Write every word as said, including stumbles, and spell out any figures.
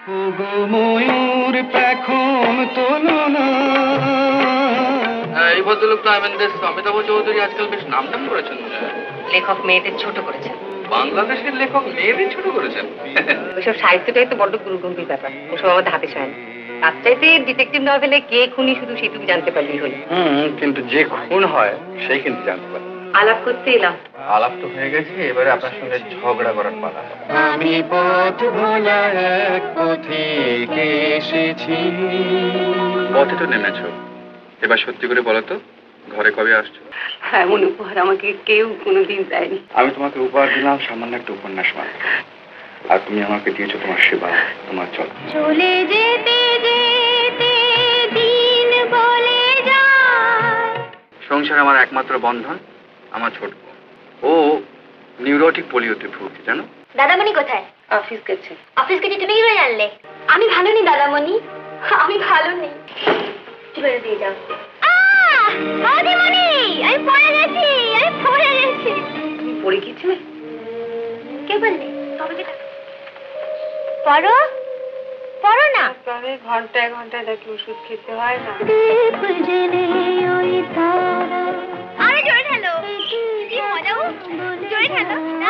ওগো ময়ূর পেখম তোলো না। এই ভদ্রলোক তো আমেন্দার অমিতাভ চৌধুরী আজকাল বেশ নামটাম করেছেন। লেখক মেয়েদের ছোট করেছেন। বাংলাদেশের লেখক মেয়েদের ছোট করেছেন? ওইসব সাহিত্যটাই তো বড্ড গুরুগম্ভীর ব্যাপার, ওসব আমাদের হাতে সয় না। তার চাইতে ডিটেকটিভ নভেলে কে খুনি শুধু সেটুকু জানতে পারলেই হলো। হুম, কিন্তু যে খুন হয় সেই কিন্তু জানতে পারে। আলাপ করতে এলাম। আলাপ তো হয়ে গেছে, এবারে আপনার সঙ্গে ঝগড়া করার পালা। আমি পথ ভোলা এক পথিকে এসেছি। পথে তো নেমেছো, এবার সত্যি করে বলো তো ঘরে কবে আসছো? এমন উপহার আমাকে কেউ কোনোদিন দেয়নি। আমি তোমাকে উপহার দিলাম সামান্য একটা উপন্যাস মাত্র, আর তুমি আমাকে দিয়েছো তোমার সেবা, তোমার চল। চলে যেতে যেতে দিন বলে যায়। সংসার আমার একমাত্র বন্ধন, আমার ছোট বোন। ও নিউরোটিক পোলিওতে ভুগছে জানো। দাদামণি কোথায়? অফিস গেছে। অফিস গেছে তুমি কি করে জানলে? আমি ভালো নেই দাদামণি, আমি ভালো নেই। কি করে দিয়ে যাও? আহ! দাদামণি, আমি পড়ে গেছি, আমি পড়ে গেছি। তুমি পড়ে গিয়েছিলে? কে বললে? তবে যেটা পড়ো, পড়ো না। তবে ঘন্টায় ঘন্টায় নাকি ওষুধ খেতে হয় না। আরে জোরে ঢালো, কি মজা! জোরে ঢালো।